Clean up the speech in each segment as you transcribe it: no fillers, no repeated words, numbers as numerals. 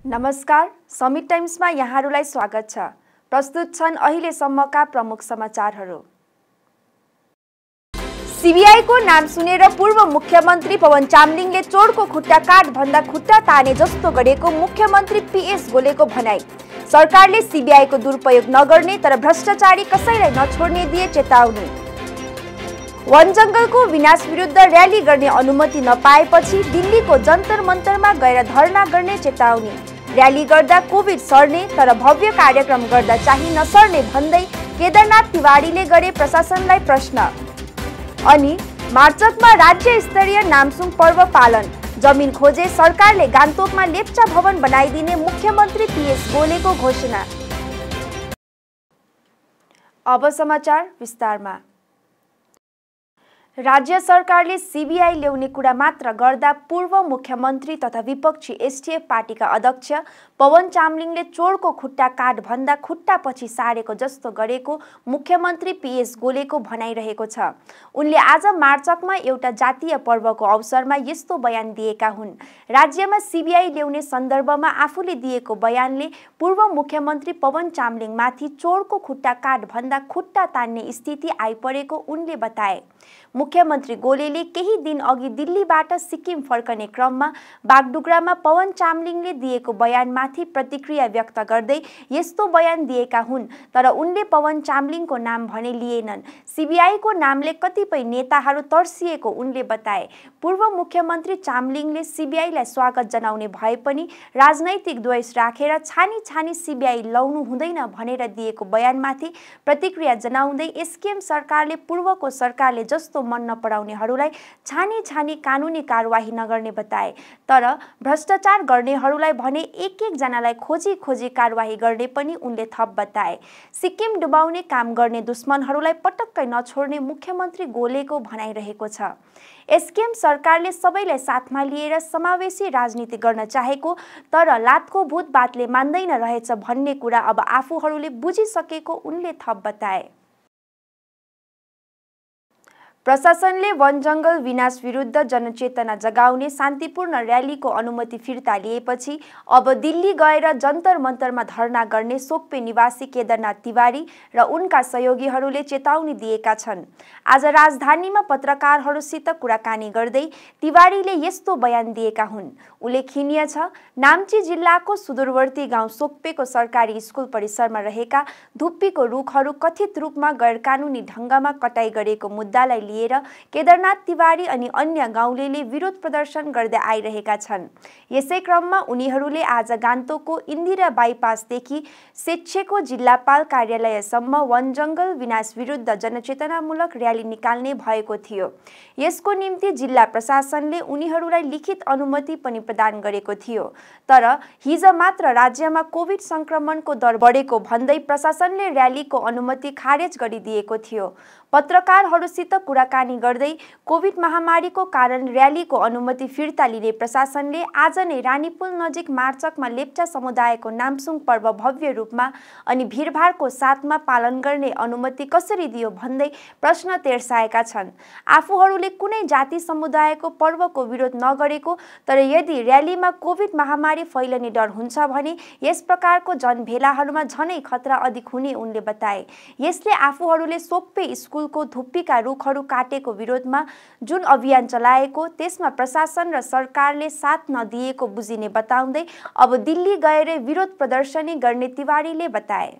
नमस्कार, समिट टाइम्समा यहाँहरूलाई स्वागत छ। प्रस्तुत छन् अहिलेसम्मका प्रमुख समाचारहरू। सीबीआईको नाम सुनेर पूर्व मुख्यमन्त्री पवन चामलिङले चोरको खुट्टा काट भन्दा खुट्टा ताने जस्तो गरेको मुख्यमन्त्री पीएस गोलेको भनाई। सरकारले सीबीआईको दुरुपयोग नगर्ने तर भ्रष्टाचारी कसैलाई नछोड्ने दिए चेतावनी। वन जंगलको विनाश विरुद्ध र्याली गर्ने अनुमति नपाएपछि दिल्लीको जन्तर मन्तरमा गएर धरना गर्ने चेतावनी। र्याली गर्दा कोभिड सर्ने तर भव्य कार्यक्रम गर्दा चाहिँ नसर्ने भन्दै केदारनाथ तिवारीले गरे प्रशासनलाई प्रश्न। अनि मार्चकमा राज्य स्तरीय नामसुङ पर्व पालन। जमिन खोजे सरकारले गान्तोकमा लेप्चा भवन बनाइदिने मुख्यमन्त्री पीएस गोलेको घोषणा। अब समाचार विस्तारमा। राज्य सरकारले सीबीआई ल्याउने कुरा मात्र गर्दा पूर्व मुख्यमन्त्री तथा विपक्षी एसटीएफ पार्टीका अध्यक्ष पवन चामलिङले चोरको खुट्टा काट भन्दा खुट्टा पछि सारेको जस्तो गरेको मुख्यमन्त्री पीएस गोलेको भनाइरहेको छ। उनले आज मार्चकमा एउटा जातीय पर्वको अवसरमा यस्तो बयान दिएका हुन्। राज्यमा सीबीआई ल्याउने सन्दर्भमा आफूले दिएको बयानले पूर्व मुख्यमन्त्री पवन चामलिङमाथि चोरको खुट्टा काट भन्दा खुट्टा तान्ने स्थिति आइपरेको उनले बताए। मुख्यमन्त्री गोलेले केही दिन अघि दिल्लीबाट सिक्किम फर्कने क्रममा बागडुग्रामा पवन चामलिङले दिएको बयानमाथि प्रतिक्रिया व्यक्त गर्दै यस्तो बयान दिएका हुन्। तर उनले पवन चामलिङको नाम भने लिएनन्। सीबीआईको नामले कतिपय नेताहरू तर्सिएको उनले बताए। पूर्व मुख्यमन्त्री चामलिङले सीबीआईलाई स्वागत जनाउने भए पनि राजनैतिक द्वेष राखेर छानी छानी सीबीआई लाउनु हुँदैन भनेर दिएको बयानमाथि प्रतिक्रिया जनाउँदै एसकेएम सरकारले पूर्वको सरकारले जस्तो मन नपराउनेहरूलाई छानी छानी कानुनी कारवाही नगर्ने बताए। तर भ्रष्टाचार गर्नेहरूलाई भने एक एक जनालाई खोजी खोजी कारवाही गर्ने पनि उनले थप बताए। सिक्किम डुबाउने काम गर्ने दुश्मनहरूलाई पटक्कै नछोड्ने मुख्यमन्त्री गोलेको भनाइरहेको छ। एसकेएम सरकारले सबैलाई साथमा लिएर समावेशी राजनीति गर्न चाहेको तर लातको भूत बातले मान्दैन रहेछ भन्ने कुरा अब आफूहरूले बुझिसकेको उनले थप बताए। प्रशासनले वन जंगल विनाश विरुद्ध जनचेतना जगाउने शान्तिपूर्ण र्यालीको अनुमति फिर्ता लिएपछि अब दिल्ली गएर जन्तर मन्तरमा धरना गर्ने सोक्पे निवासी केदारनाथ तिवारी र उनका सहयोगीहरूले चेतावनी दिएका छन्। आज राजधानीमा पत्रकारहरूसित कुराकानी गर्दै तिवारीले यस्तो बयान दिएका हुन्। उल्लेखनीय छ, नाम्ची जिल्लाको सुदूरवर्ती गाउँ सोक्पेको सरकारी स्कुल परिसरमा रहेका धुप्पीको रुखहरू कथित रूपमा गैरकानुनी ढङ्गमा कटाई गरेको मुद्दालाई लिएर केदारनाथ तिवारी अनि अन्य गाउँलेले विरोध प्रदर्शन गर्दै आइरहेका छन्। यसै क्रममा उनीहरूले आज गान्तोकको इन्दिरा बाइपासदेखि सेच्छेको जिल्लापाल कार्यालयसम्म वन जंगल विनाश विरुद्ध जनचेतनामूलक र्याली निकाल्ने भएको थियो। यसको निम्ति जिल्ला प्रशासनले उनीहरूलाई लिखित अनुमति पनि प्रदान गरेको थियो। तर हिज मात्र राज्यमा कोभिड संक्रमणको दर बढेको भन्दै प्रशासनले र्यालीको अनुमति खारेज गरिदिएको थियो। पत्रकारहरूसित कुराकानी गर्दै कोभिड महामारीको कारण र्यालीको अनुमति फिर्ता लिने प्रशासनले आज नै रानीपुल नजिक मार्चकमा लेप्चा समुदायको नामसुङ पर्व भव्य रूपमा अनि भिडभाडको साथमा पालन गर्ने अनुमति कसरी दियो भन्दै प्रश्न तेर्साएका छन्। आफूहरूले कुनै जाति समुदायको पर्वको विरोध नगरेको तर यदि र्यालीमा कोभिड महामारी फैलने डर हुन्छ भने यस प्रकारको जनभेलाहरूमा झनै खतरा अधिक हुने उनले बताए। यसले आफूहरूले सोक्पे स्कुलको धुप्पीका रुखहरू काटेको विरोधमा जुन अभियान चलाएको त्यसमा प्रशासन र सरकारले साथ नदिएको बुझिने बताउँदै अब दिल्ली गएर विरोध प्रदर्शनी गर्ने तिवारीले बताए।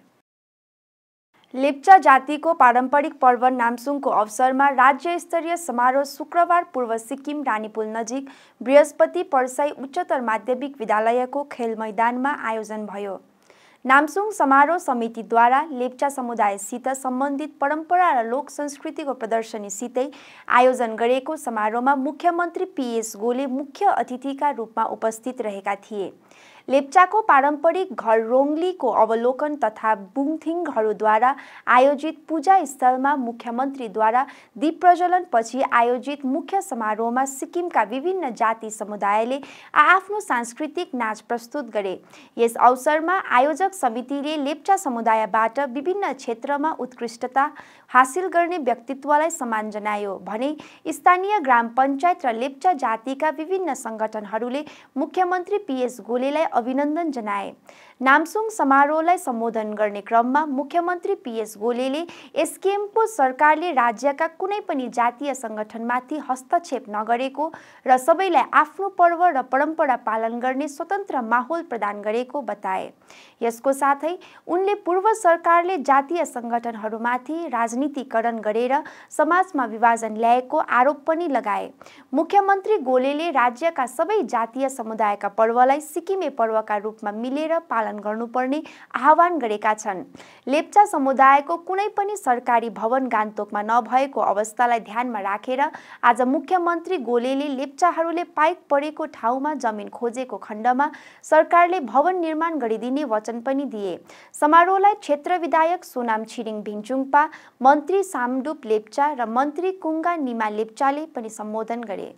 लेप्चा जातिको पारम्परिक पर्व नामसुङको अवसरमा राज्य स्तरीय समारोह शुक्रबार पूर्व सिक्किम रानीपुल नजिक बृहस्पति परसाई उच्चतर माध्यमिक विद्यालयको खेल मैदानमा आयोजन भयो। नामसुङ समारोह समितिद्वारा लेप्चा समुदायसित सम्बन्धित परम्परा र लोक संस्कृतिको प्रदर्शनीसितै आयोजन गरेको समारोहमा मुख्यमन्त्री पीएस गोले मुख्य अतिथिका रूपमा उपस्थित रहेका थिए। लेप्चाको पारम्परिक घर रोङ्लीको अवलोकन तथा बुङथिङहरूद्वारा आयोजित पूजा स्थलमा मुख्यमन्त्रीद्वारा दीप प्रज्वलन पछि आयोजित मुख्य समारोहमा सिक्किमका विभिन्न जाति समुदायले आफ्नो सांस्कृतिक नाच प्रस्तुत गरे। यस अवसरमा आयोजक समितिले लेप्चा समुदायबाट विभिन्न क्षेत्रमा उत्कृष्टता हासिल गर्ने व्यक्तित्वलाई सम्मान जनायो भने स्थानीय ग्राम पञ्चायत र लेप्चा जातिका विभिन्न संगठनहरूले मुख्यमन्त्री पीएस गोलेलाई अभिनन्दन जनाए। नामसुङ समारोहलाई सम्बोधन गर्ने क्रममा मुख्यमन्त्री PS गोलेले एसकेएमको सरकारले राज्यका कुनै पनि जातीय संगठनमाथि हस्तक्षेप नगरेको र सबैलाई आफ्नो पर्व र परम्परा पालन गर्ने स्वतन्त्र माहौल प्रदान गरेको बताए। यसको साथै उनले पूर्व सरकारले जातीय संगठनहरूमाथि राजनीतिकरण गरेर समाजमा विभाजन ल्याएको आरोप पनि लगाए। मुख्यमन्त्री गोलेले राज्यका सबै जातीय समुदायका पर्वलाई सिक्किमे पर्वका रूपमा मिलेर पालन गर्नुपर्ने आह्वान गरेका छन्। लेप्चा समुदायको कुनै पनि सरकारी भवन गान्तोकमा नभएको अवस्थालाई ध्यानमा राखेर आज मुख्यमन्त्री गोलेले लेप्चाहरूले पाइक परेको ठाउँमा जमिन खोजेको खण्डमा सरकारले भवन निर्माण गरिदिने वचन पनि दिए। समारोहलाई क्षेत्र विधायक सोनाम छिरिङ भिङचुङपा, मन्त्री सामडुप लेप्चा र मन्त्री कुङ्गा निमा लेप्चाले पनि सम्बोधन गरे।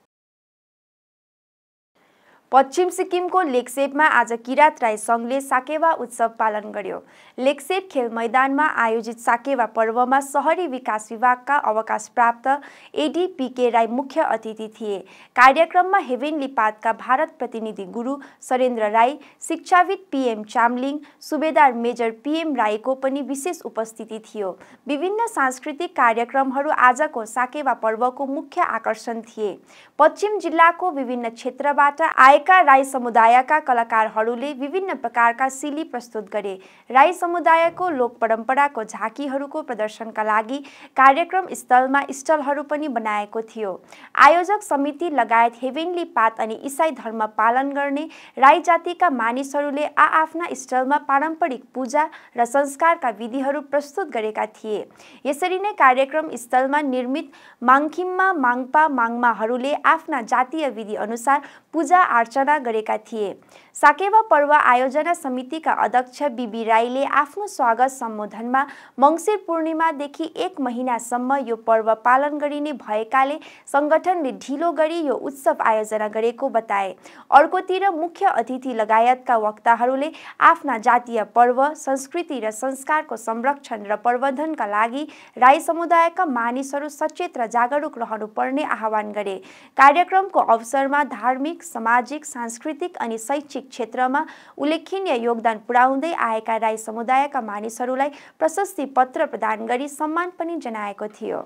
पश्चिम सिक्किमको लेकसेपमा आज किरात राई संघले साकेवा उत्सव पालन गर्यो। लेकसेप खेल मैदानमा आयोजित साकेवा पर्वमा शहरी विकास विभागका अवकाश प्राप्त एडी PK राई मुख्य अतिथि थिए। कार्यक्रममा हेभेन्ली पातका भारत प्रतिनिधि गुरु सरेन्द्र राई, शिक्षाविद PM चामलिङ, सुबेदार मेजर PM राईको पनि विशेष उपस्थिति थियो। विभिन्न सांस्कृतिक कार्यक्रमहरू आजको साकेवा पर्वको मुख्य आकर्षण थिए। पश्चिम जिल्लाको विभिन्न क्षेत्रबाट आएका राई समुदायका कलाकारहरूले विभिन्न प्रकारका सिली प्रस्तुत गरे। राई समुदायको लोक परम्पराको झाँकीहरूको प्रदर्शनका लागि कार्यक्रम स्थलमा स्टलहरू पनि बनाएको थियो। आयोजक समिति लगायत हेभेन्ली पात अनि इसाई धर्म पालन गर्ने राई जातिका मानिसहरूले आआफ्ना स्टलमा पारम्परिक पूजा र संस्कारका विधिहरू प्रस्तुत गरेका थिए। यसरी नै कार्यक्रम स्थलमा निर्मित माङखिममा माङपा माङमाहरूले आफ्ना जातीय विधि अनुसार पूजा अर्चना गरेका थिए। साकेवा पर्व आयोजना समितिका अध्यक्ष बीबी राईले आफ्नो स्वागत सम्बोधनमा मङ्सिर पूर्णिमादेखि 1 महिनासम्म यो पर्व पालन गरिने भएकाले संगठनले ढिलो गरी यो उत्सव आयोजना गरेको बताए। अर्कोतिर मुख्य अतिथि लगायतका वक्ताहरूले आफ्ना जातीय पर्व, संस्कृति र संस्कारको संरक्षण र प्रवर्धनका लागि राई समुदायका मानिसहरू सचेत र जागरुक रहनुपर्ने आह्वान गरे। कार्यक्रमको अवसरमा धार्मिक, सामाजिक, सांस्कृतिक अनि शैक्षिक क्षेत्रमा उल्लेखनीय योगदान पुर्याउँदै आएका राई समुदायका मानिसहरूलाई प्रशस्ति पत्र प्रदान गरी सम्मान पनि जनाएको थियो।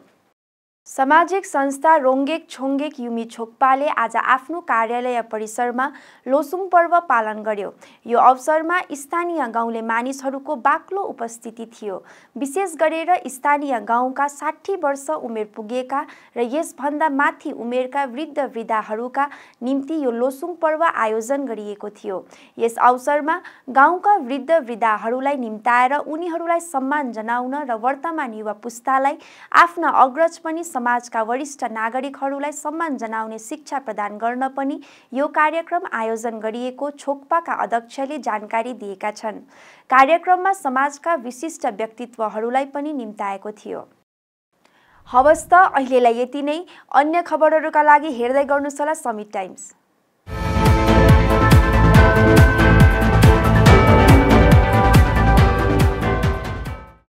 सामाजिक संस्था रोङ्गेक छोङ्गेक युमी छोक्पाले आज आफ्नो कार्यालय परिसरमा लोसुङ पर्व पालन गर्यो। यो अवसरमा स्थानीय गाउँले मानिसहरूको बाक्लो उपस्थिति थियो। विशेष गरेर स्थानीय गाउँका 60 वर्ष उमेर पुगेका र यसभन्दा माथि उमेरका वृद्ध वृद्धाहरूका निम्ति यो लोसुङ पर्व आयोजन गरिएको थियो। यस अवसरमा गाउँका वृद्ध वृद्धाहरूलाई निम्ताएर उनीहरूलाई सम्मान जनाउन र वर्तमान युवा पुस्तालाई आफ्ना अग्रज पनि समाजका वरिष्ठ नागरिकहरूलाई सम्मान जनाउने शिक्षा प्रदान गर्न पनि यो कार्यक्रम आयोजन गरिएको छोक्पाका अध्यक्षले जानकारी दिएका छन्। कार्यक्रममा समाजका विशिष्ट व्यक्तित्वहरूलाई पनि निम्ताएको थियो। हवस् त अहिलेलाई यति नै। अन्य खबरहरूका लागि हेर्दै गर्नुहोस् होला समिट टाइम्स।